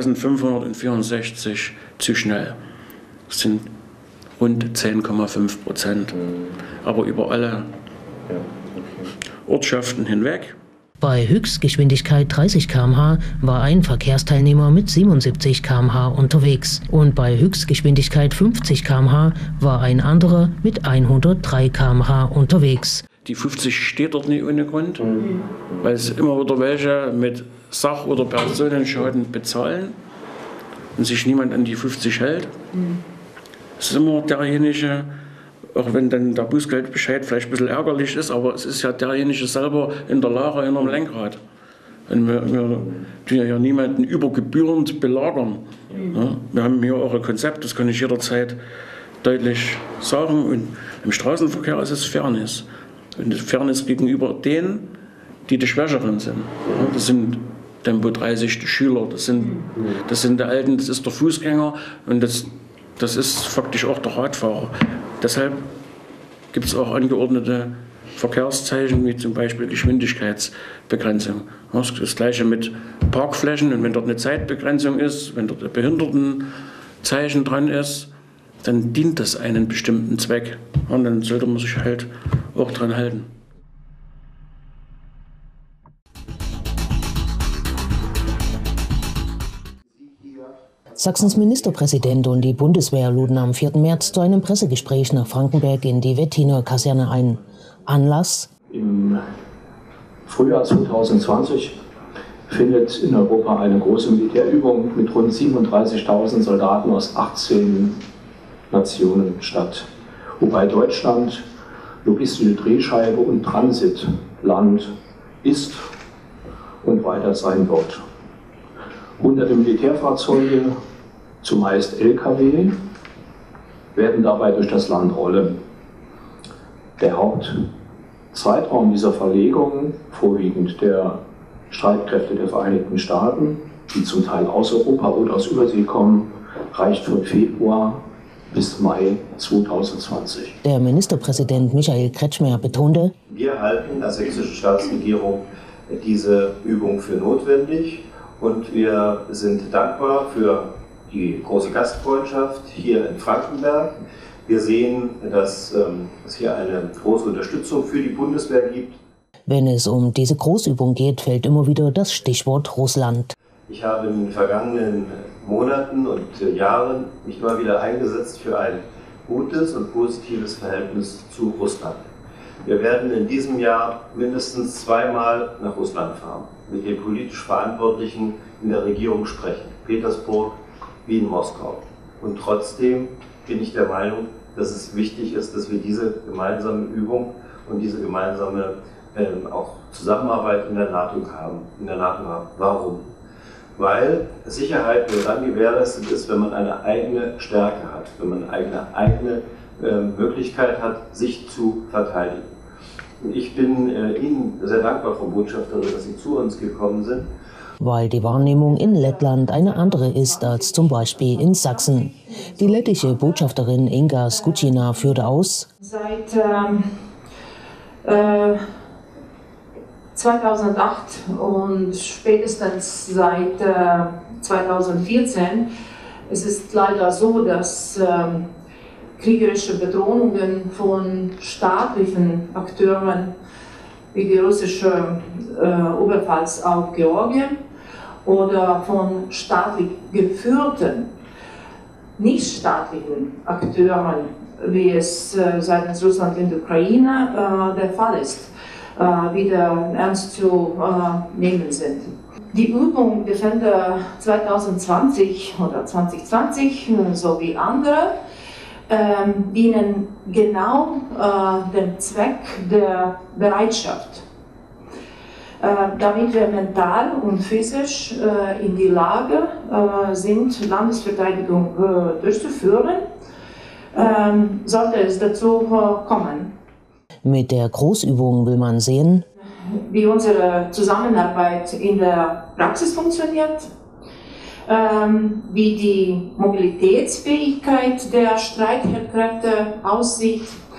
4.564 zu schnell. Das sind rund 10,5%. Aber über alle Ortschaften hinweg. Bei Höchstgeschwindigkeit 30 km/h war ein Verkehrsteilnehmer mit 77 km/h unterwegs und bei Höchstgeschwindigkeit 50 km/h war ein anderer mit 103 km/h unterwegs. Die 50 steht dort nicht ohne Grund, weil es immer wieder welche mit Sach- oder Personenschaden bezahlen und sich niemand an die 50 hält. Es ist immer derjenige, auch wenn dann der Bußgeldbescheid vielleicht ein bisschen ärgerlich ist, aber es ist ja derjenige selber in der Lage hinterm Lenkrad. Und wir tun ja niemanden übergebührend belagern. Ja, wir haben hier auch ein Konzept, das kann ich jederzeit deutlich sagen. Und im Straßenverkehr ist es Fairness. Und Fairness gegenüber denen, die die Schwächeren sind. Ja, das sind Tempo 30 die Schüler, das sind die Alten, das ist der Fußgänger und das ist faktisch auch der Radfahrer. Deshalb gibt es auch angeordnete Verkehrszeichen, wie zum Beispiel Geschwindigkeitsbegrenzung. Das gleiche mit Parkflächen und wenn dort eine Zeitbegrenzung ist, wenn dort ein Behindertenzeichen dran ist, dann dient das einen bestimmten Zweck. Und dann sollte man sich halt auch dran halten. Sachsens Ministerpräsident und die Bundeswehr luden am 4. März zu einem Pressegespräch nach Frankenberg in die Wettiner Kaserne ein. Anlass? Im Frühjahr 2020 findet in Europa eine große Militärübung mit rund 37.000 Soldaten aus 18 Nationen statt, wobei Deutschland logistische Drehscheibe und Transitland ist und weiter sein wird. Hunderte Militärfahrzeuge zumeist Lkw, werden dabei durch das Land rollen. Der Hauptzeitraum dieser Verlegung, vorwiegend der Streitkräfte der Vereinigten Staaten, die zum Teil aus Europa oder aus Übersee kommen, reicht von Februar bis Mai 2020. Der Ministerpräsident Michael Kretschmer betonte: Wir halten als sächsische Staatsregierung diese Übung für notwendig und wir sind dankbar für die große Gastfreundschaft hier in Frankenberg. Wir sehen, dass es hier eine große Unterstützung für die Bundeswehr gibt. Wenn es um diese Großübung geht, fällt immer wieder das Stichwort Russland. Ich habe in den vergangenen Monaten und Jahren mich immer wieder eingesetzt für ein gutes und positives Verhältnis zu Russland. Wir werden in diesem Jahr mindestens zweimal nach Russland fahren, mit den politisch Verantwortlichen in der Regierung sprechen, Petersburg wie in Moskau. Und trotzdem bin ich der Meinung, dass es wichtig ist, dass wir diese gemeinsame Übung und diese gemeinsame auch Zusammenarbeit in der NATO haben. Warum? Weil Sicherheit nur dann gewährleistet ist, wenn man eine eigene Stärke hat, wenn man eine eigene Möglichkeit hat, sich zu verteidigen. Und ich bin Ihnen sehr dankbar, Frau Botschafterin, dass Sie zu uns gekommen sind. Weil die Wahrnehmung in Lettland eine andere ist als zum Beispiel in Sachsen. Die lettische Botschafterin Inga Skučina führte aus: Seit 2008 und spätestens seit 2014 es ist leider so, dass kriegerische Bedrohungen von staatlichen Akteuren wie die russische Überfalls auf Georgien oder von staatlich geführten, nichtstaatlichen Akteuren, wie es seitens Russland in der Ukraine der Fall ist, wieder ernst zu nehmen sind. Die Übung Defender 2020 oder 2020 sowie andere dienen genau dem Zweck der Bereitschaft, damit wir mental und physisch in die Lage sind, Landesverteidigung durchzuführen, sollte es dazu kommen. Mit der Großübung will man sehen, wie unsere Zusammenarbeit in der Praxis funktioniert, wie die Mobilitätsfähigkeit der Streitkräfte aussieht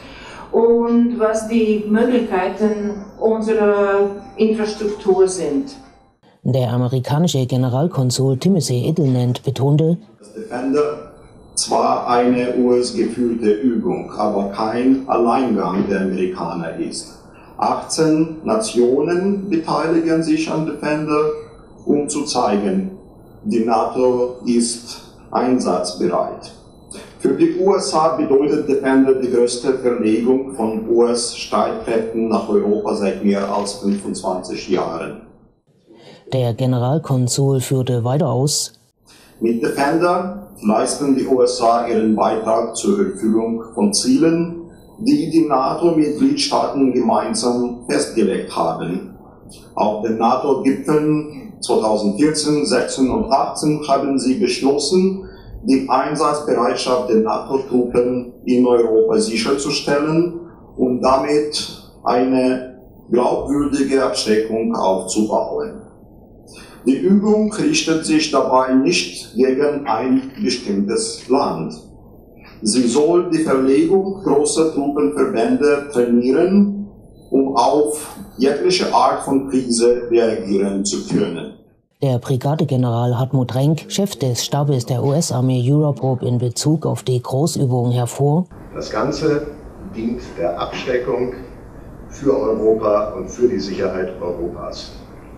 und was die Möglichkeiten unserer Infrastruktur sind. Der amerikanische Generalkonsul Timothy Edelnant betonte: Defender zwar eine US-geführte Übung, aber kein Alleingang der Amerikaner ist. 18 Nationen beteiligen sich an Defender, um zu zeigen, die NATO ist einsatzbereit. Für die USA bedeutet Defender die größte Verlegung von US-Streitkräften nach Europa seit mehr als 25 Jahren. Der Generalkonsul führte weiter aus: Mit Defender leisten die USA ihren Beitrag zur Erfüllung von Zielen, die die NATO-Mitgliedstaaten gemeinsam festgelegt haben. Auf den NATO-Gipfeln 2014, 2016 und 2018 haben sie beschlossen, die Einsatzbereitschaft der NATO-Truppen in Europa sicherzustellen und damit eine glaubwürdige Abschreckung aufzubauen. Die Übung richtet sich dabei nicht gegen ein bestimmtes Land. Sie soll die Verlegung großer Truppenverbände trainieren, um auf jegliche Art von Krise reagieren zu können. Der Brigadegeneral Hartmut Renk, Chef des Stabes der US-Armee Europrobe, in Bezug auf die Großübung hervor: Das Ganze dient der Abschreckung für Europa und für die Sicherheit Europas.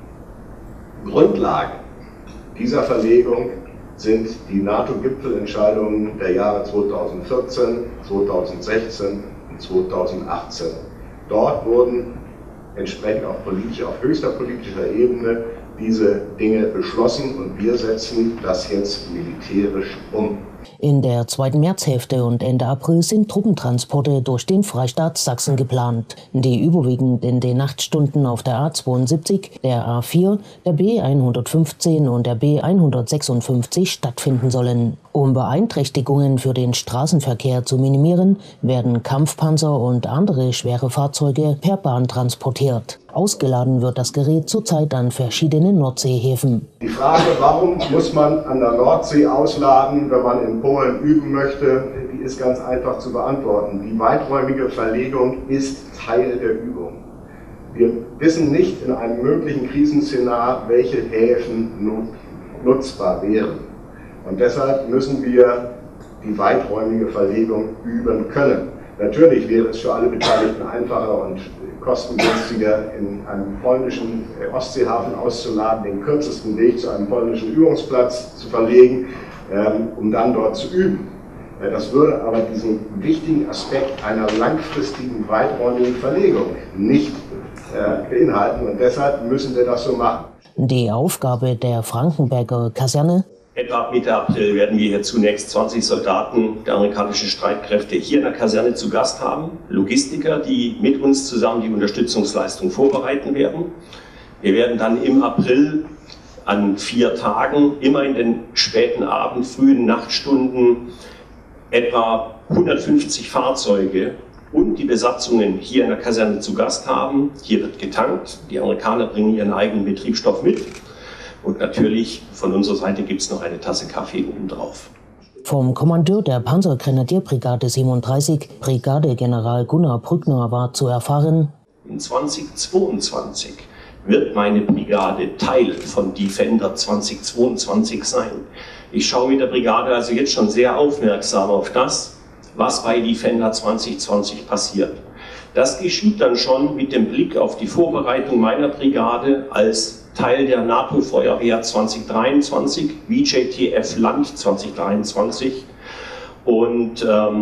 Grundlage dieser Verlegung sind die NATO-Gipfelentscheidungen der Jahre 2014, 2016 und 2018. Dort wurden entsprechend auf höchster politischer Ebene diese Dinge beschlossen und wir setzen das jetzt militärisch um. In der zweiten Märzhälfte und Ende April sind Truppentransporte durch den Freistaat Sachsen geplant, die überwiegend in den Nachtstunden auf der A72, der A4, der B115 und der B156 stattfinden sollen. Um Beeinträchtigungen für den Straßenverkehr zu minimieren, werden Kampfpanzer und andere schwere Fahrzeuge per Bahn transportiert. Ausgeladen wird das Gerät zurzeit an verschiedenen Nordseehäfen. Die Frage, warum muss man an der Nordsee ausladen, wenn man in Polen üben möchte, die ist ganz einfach zu beantworten. Die weiträumige Verlegung ist Teil der Übung. Wir wissen nicht in einem möglichen Krisenszenario, welche Häfen nutzbar wären. Und deshalb müssen wir die weiträumige Verlegung üben können. Natürlich wäre es für alle Beteiligten einfacher und kostengünstiger, in einem polnischen Ostseehafen auszuladen, den kürzesten Weg zu einem polnischen Übungsplatz zu verlegen, um dann dort zu üben. Das würde aber diesen wichtigen Aspekt einer langfristigen, weiträumigen Verlegung nicht beinhalten. Und deshalb müssen wir das so machen. Die Aufgabe der Frankenberger Kaserne: Etwa Mitte April werden wir hier zunächst 20 Soldaten der amerikanischen Streitkräfte hier in der Kaserne zu Gast haben. Logistiker, die mit uns zusammen die Unterstützungsleistung vorbereiten werden. Wir werden dann im April an 4 Tagen, immer in den späten Abend, frühen Nachtstunden, etwa 150 Fahrzeuge und die Besatzungen hier in der Kaserne zu Gast haben. Hier wird getankt. Die Amerikaner bringen ihren eigenen Betriebsstoff mit. Und natürlich von unserer Seite gibt es noch eine Tasse Kaffee obendrauf. Vom Kommandeur der Panzergrenadierbrigade 37, Brigadegeneral Gunnar Brückner, war zu erfahren: In 2022 wird meine Brigade Teil von Defender 2022 sein. Ich schaue mit der Brigade also jetzt schon sehr aufmerksam auf das, was bei Defender 2020 passiert. Das geschieht dann schon mit dem Blick auf die Vorbereitung meiner Brigade als Teil der NATO-Feuerwehr 2023, VJTF Land 2023. Und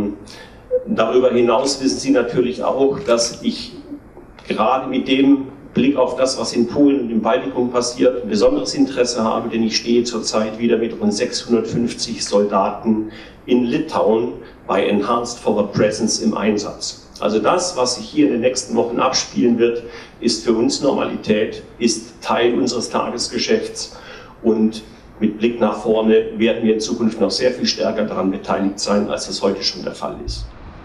darüber hinaus wissen Sie natürlich auch, dass ich gerade mit dem Blick auf das, was in Polen und im Baltikum passiert, ein besonderes Interesse habe, denn ich stehe zurzeit wieder mit rund 650 Soldaten in Litauen bei Enhanced Forward Presence im Einsatz. Also das, was sich hier in den nächsten Wochen abspielen wird, ist für uns Normalität, ist Teil unseres Tagesgeschäfts und mit Blick nach vorne werden wir in Zukunft noch sehr viel stärker daran beteiligt sein, als das heute schon der Fall ist.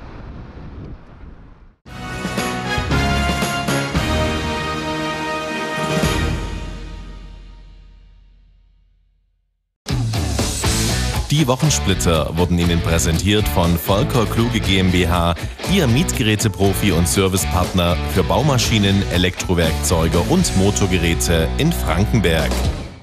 Die Wochensplitter wurden Ihnen präsentiert von Volker Kluge GmbH, Ihr Mietgeräteprofi und Servicepartner für Baumaschinen, Elektrowerkzeuge und Motorgeräte in Frankenberg.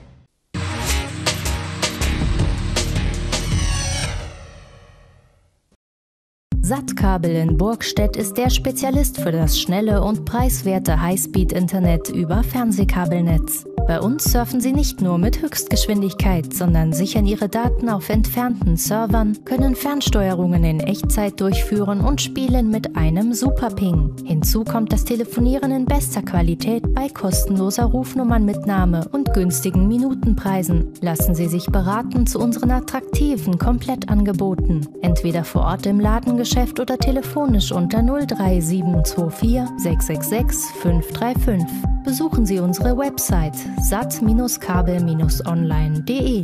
Sattkabel in Burgstedt ist der Spezialist für das schnelle und preiswerte Highspeed-Internet über Fernsehkabelnetz. Bei uns surfen Sie nicht nur mit Höchstgeschwindigkeit, sondern sichern Ihre Daten auf entfernten Servern, können Fernsteuerungen in Echtzeit durchführen und spielen mit einem Superping. Hinzu kommt das Telefonieren in bester Qualität bei kostenloser Rufnummernmitnahme und günstigen Minutenpreisen. Lassen Sie sich beraten zu unseren attraktiven Komplettangeboten. Entweder vor Ort im Ladengeschäft oder telefonisch unter 03724 666 535. Besuchen Sie unsere Website sat-kabel-online.de.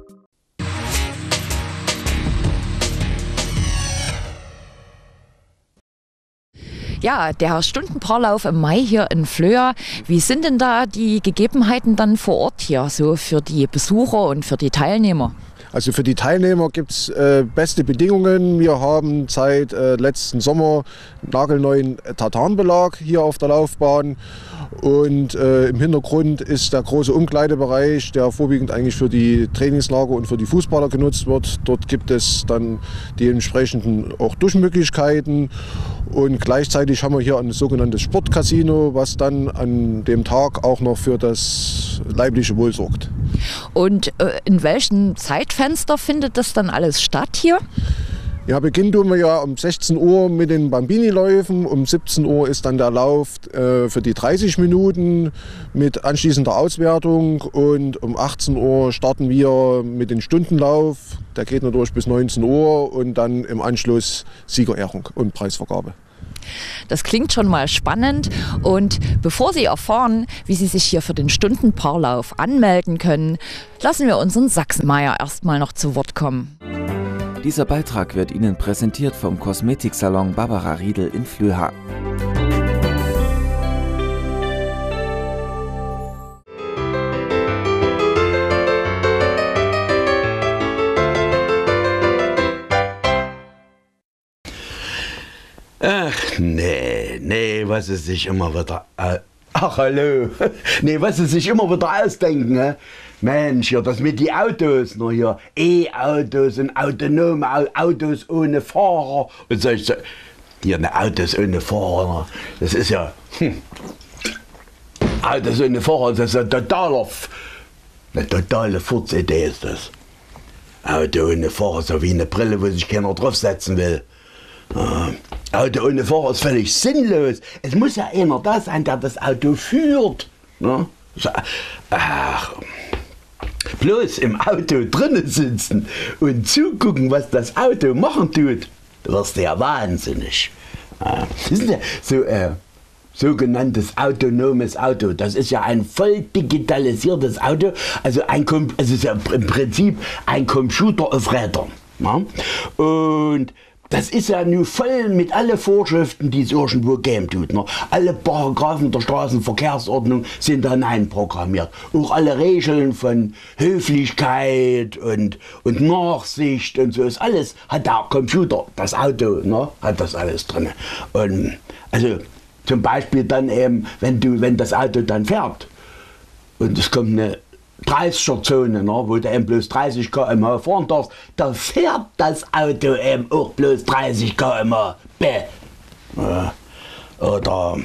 Ja, der Stundenpaarlauf im Mai hier in Flöa. Wie sind denn da die Gegebenheiten dann vor Ort hier, so für die Besucher und für die Teilnehmer? Also für die Teilnehmer gibt es beste Bedingungen. Wir haben seit letzten Sommer nagelneuen Tartanbelag hier auf der Laufbahn. Und im Hintergrund ist der große Umkleidebereich, der vorwiegend eigentlich für die Trainingslager und für die Fußballer genutzt wird. Dort gibt es dann die entsprechenden auch Duschmöglichkeiten. Und gleichzeitig haben wir hier ein sogenanntes Sportcasino, was dann an dem Tag auch noch für das leibliche Wohl sorgt. Und in welchem Zeitfenster findet das dann alles statt hier? Ja, beginnen tun wir ja um 16 Uhr mit den Bambini-Läufen. Um 17 Uhr ist dann der Lauf für die 30 Minuten mit anschließender Auswertung. Und um 18 Uhr starten wir mit dem Stundenlauf. Der geht natürlich bis 19 Uhr und dann im Anschluss Siegerehrung und Preisvergabe. Das klingt schon mal spannend. Und bevor Sie erfahren, wie Sie sich hier für den Stundenpaarlauf anmelden können, lassen wir unseren Sachsenmeier erstmal noch zu Wort kommen. Dieser Beitrag wird Ihnen präsentiert vom Kosmetiksalon Barbara Riedel in Flöha. Ach, nee, was sie sich immer wieder... Ach, hallo. Nee, was sie sich immer wieder ausdenken, ne? Mensch, ja, das mit die Autos, noch hier, E-Autos und autonome Autos ohne Fahrer und solche, hier, ne, Autos ohne Fahrer, das ist ja, Autos ohne Fahrer, das ist eine totale Furzidee ist das. Auto ohne Fahrer, so wie eine Brille, wo sich keiner draufsetzen will. Auto ohne Fahrer ist völlig sinnlos. Es muss ja einer da sein, der das Auto führt. Ne? Ach, bloß im Auto drinnen sitzen und zugucken, was das Auto machen tut, da wirst du ja wahnsinnig. Wissen Sie, so sogenanntes autonomes Auto, das ist ja ein voll digitalisiertes Auto, also es ist ja im Prinzip ein Computer auf Rädern. Ne? Und das ist ja nun voll mit allen Vorschriften, die es irgendwo geben tut. Ne? Alle Paragraphen der Straßenverkehrsordnung sind da einprogrammiert. Auch alle Regeln von Höflichkeit und Nachsicht und so ist alles, hat der Computer, das Auto, ne? Hat das alles drin. Und also zum Beispiel dann eben, wenn das Auto dann fährt und es kommt eine 30er-Zone, ne, wo du eben bloß 30 km/h fahren darfst, da fährt das Auto eben auch bloß 30 km/h. Oder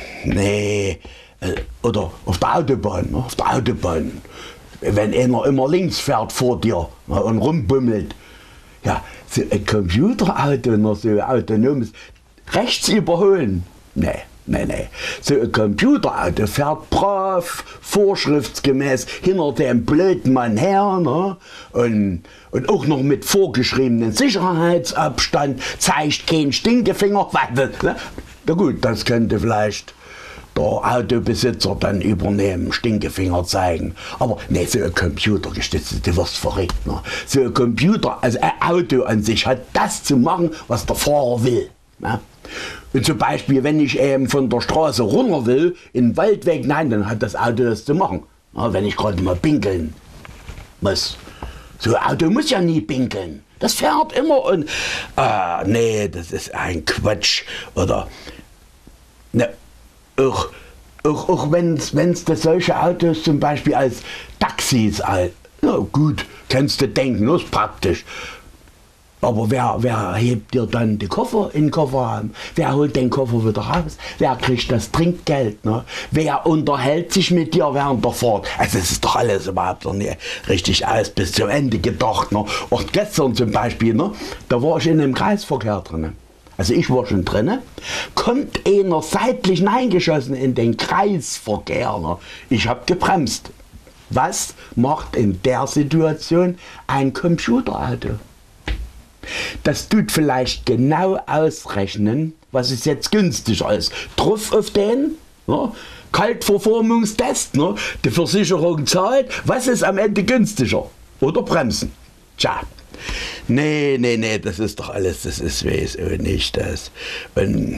auf der Autobahn. Ne, auf der Autobahn. Wenn einer immer links fährt vor dir, ne, und rumbummelt. Ja, so ein Computerauto, noch so ein autonomes, rechts überholen. Nee. So ein Computerauto fährt brav, vorschriftsgemäß hinter dem blöden Mann her, ne? Und auch noch mit vorgeschriebenen Sicherheitsabstand, zeigt keinen Stinkefinger. Ne? Na gut, das könnte vielleicht der Autobesitzer dann übernehmen, Stinkefinger zeigen. Aber ne, so ein Computergestütztes, du wirst verrückt. Ne? So ein Computer, also ein Auto an sich, hat das zu machen, was der Fahrer will. Ne? Und zum Beispiel, wenn ich eben von der Straße runter will, in den Waldweg, nein, dann hat das Auto das zu machen. Ja, wenn ich gerade mal pinkeln muss. So ein Auto muss ja nie pinkeln. Das fährt immer und... nee, das ist ein Quatsch. Oder... Ne, auch wenn es solche Autos zum Beispiel als Taxis... Na gut, kannst du denken, das ist praktisch. Aber wer hebt dir dann die Koffer in den Kofferraum? Wer holt den Koffer wieder raus? Wer kriegt das Trinkgeld? Ne? Wer unterhält sich mit dir während der Fahrt? Also das ist doch alles überhaupt noch nicht richtig alles bis zum Ende gedacht. Ne? Und gestern zum Beispiel, ne, da war ich in einem Kreisverkehr drin. Also ich war schon drin. Kommt einer seitlich eingeschossen in den Kreisverkehr. Ne? Ich habe gebremst. Was macht in der Situation ein Computerauto? Das tut vielleicht genau ausrechnen, was ist jetzt günstiger ist. Drauf auf den, ne? Kaltverformungstest, ne? Die Versicherung zahlt, was ist am Ende günstiger? Oder bremsen? Tja, nee, das ist doch alles, das ist, weiß auch nicht das. Und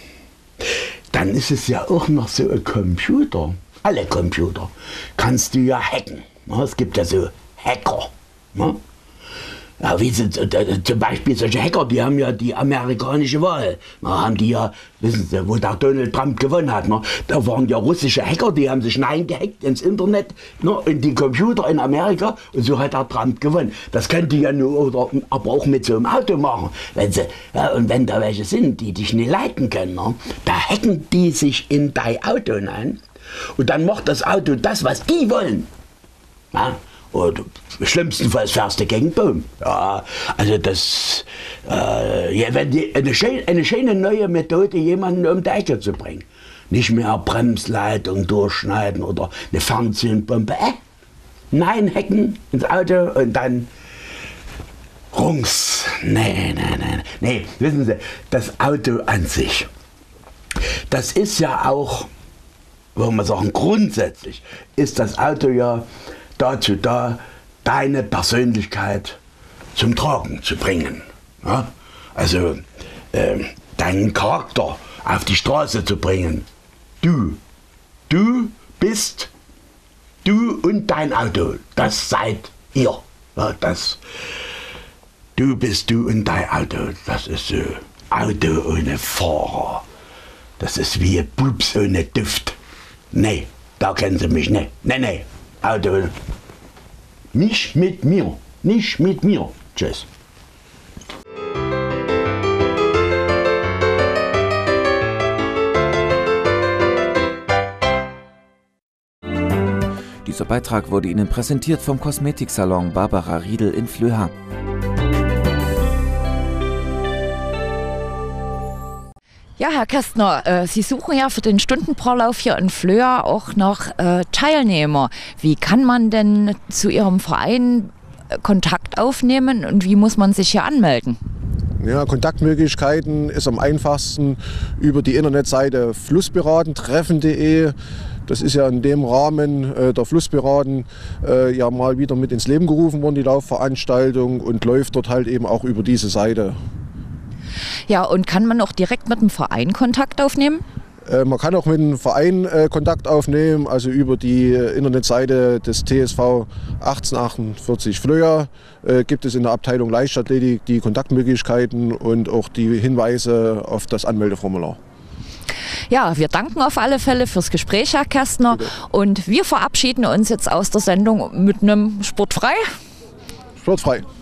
dann ist es ja auch noch so ein Computer. Alle Computer kannst du ja hacken. Ne? Es gibt ja so Hacker. Ne? Ja, wie sie, zum Beispiel solche Hacker, die haben ja die amerikanische Wahl. Da haben die ja, wissen Sie, wo der Donald Trump gewonnen hat, ne? Da waren ja russische Hacker, die haben sich reingehackt ins Internet, ne, in die Computer in Amerika und so hat der Trump gewonnen. Das könnt ihr ja nur, aber auch mit so einem Auto machen. Wenn sie, ja, und wenn da welche sind, die dich nicht leiten können, ne, da hacken die sich in dein Auto ein und dann macht das Auto das, was die wollen. Ja? Und schlimmstenfalls fährst du gegen den Baum. Ja, also das, ja, wenn eine schöne neue Methode, jemanden um die Ecke zu bringen. Nicht mehr Bremsleitung durchschneiden oder eine Fernzündbombe. Nein, Hecken ins Auto und dann Rungs. Nee, wissen Sie, das Auto an sich, das ist ja auch, wollen wir sagen, grundsätzlich ist das Auto ja dazu da, deine Persönlichkeit zum Tragen zu bringen. Ja? Also deinen Charakter auf die Straße zu bringen. Du bist du und dein Auto. Das seid ihr. Ja, du bist du und dein Auto. Das ist so Auto ohne Fahrer. Das ist wie Pups ohne Duft. Nee, da kennen Sie mich nicht. Nee, Auto. Nicht mit mir. Nicht mit mir. Tschüss. Dieser Beitrag wurde Ihnen präsentiert vom Kosmetiksalon Barbara Riedel in Flöha. Ja, Herr Kästner, Sie suchen ja für den Stundenpaarlauf hier in Flöha auch noch Teilnehmer. Wie kann man denn zu Ihrem Verein Kontakt aufnehmen und wie muss man sich hier anmelden? Ja, Kontaktmöglichkeiten ist am einfachsten über die Internetseite flussberatentreffen.de. Das ist ja in dem Rahmen der Flussberaten ja mal wieder mit ins Leben gerufen worden, die Laufveranstaltung, und läuft dort halt eben auch über diese Seite. Ja, und kann man auch direkt mit dem Verein Kontakt aufnehmen? Man kann auch mit dem Verein Kontakt aufnehmen, also über die Internetseite des TSV 1848 Flöha gibt es in der Abteilung Leichtathletik die Kontaktmöglichkeiten und auch die Hinweise auf das Anmeldeformular. Ja, wir danken auf alle Fälle fürs Gespräch, Herr Kästner. Bitte. Und wir verabschieden uns jetzt aus der Sendung mit einem Sportfrei. Sportfrei.